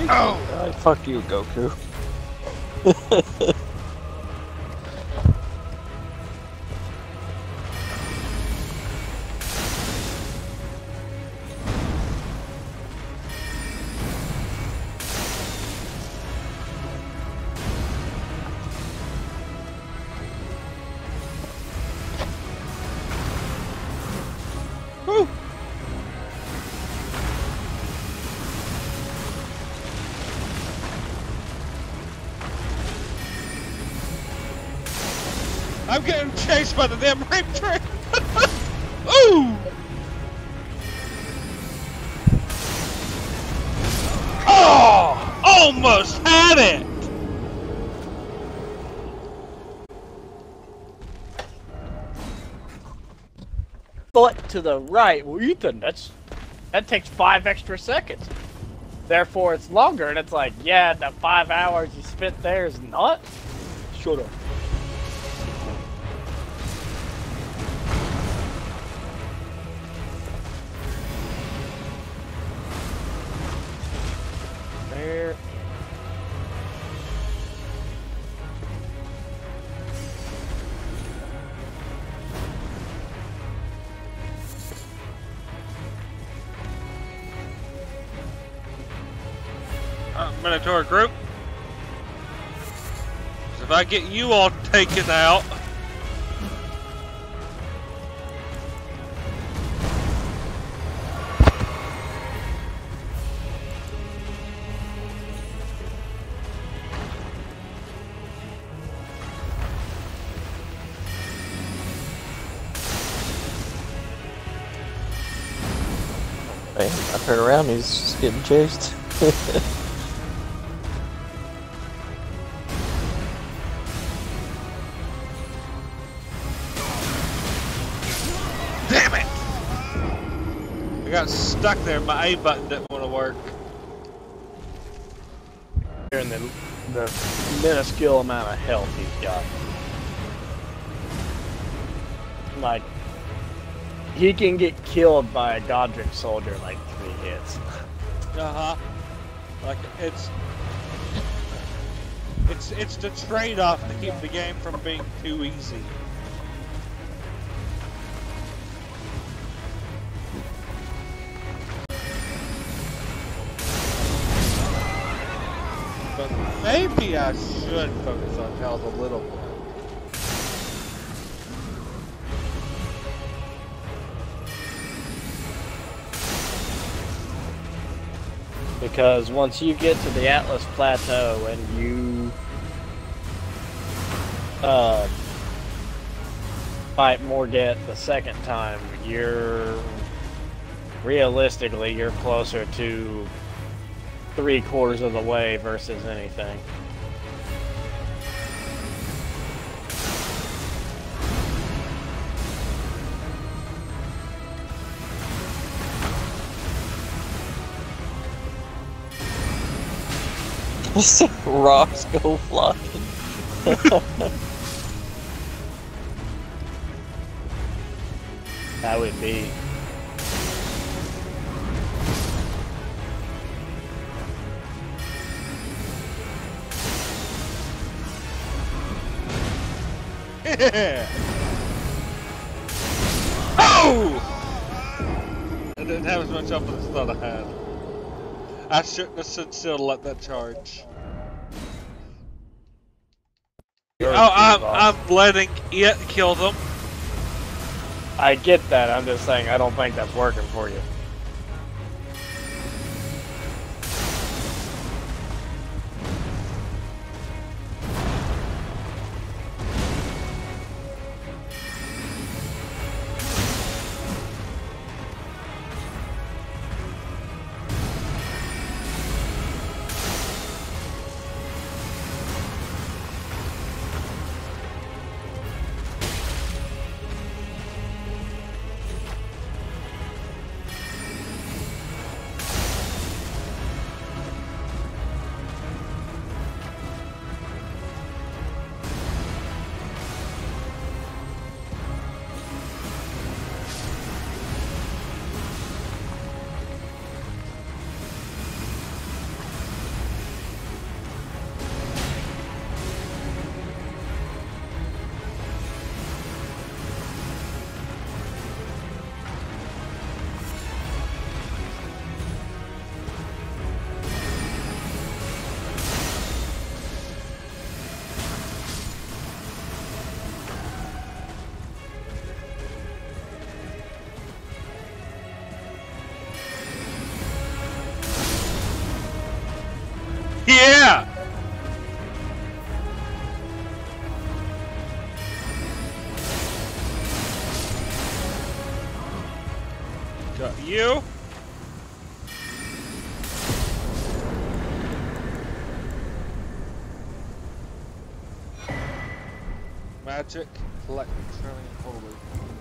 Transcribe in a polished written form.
Oh, fuck you, Goku. Woo! I'm getting chased by the damn rape train! Ooh! Oh! Almost had it! Foot to the right. Well, Ethan, that takes 5 extra seconds. Therefore, it's longer, and it's like, yeah, the 5 hours you spent there is not. Shut up. There. Minotaur group. If I get you all taken out. Hey, I turn around, he's just getting chased. Damn it! I got stuck there, my A button didn't want to work. And the minuscule amount of health he's got. Like, he can get killed by a Godric soldier in like 3 hits. Uh-huh. Like, it's the trade-off to keep the game from being too easy. But maybe I should focus on health a little bit. Because once you get to the Atlas Plateau and you fight Morget the second time, realistically you're closer to 3/4 of the way versus anything. Rocks go flying. That would be... Yeah. Oh! I didn't have as much up as I thought I had. I shouldn't have stood still to let that charge. I'm letting it kill them. I get that, I'm just saying I don't think that's working for you. Got you. Magic, collect, trailing, holy.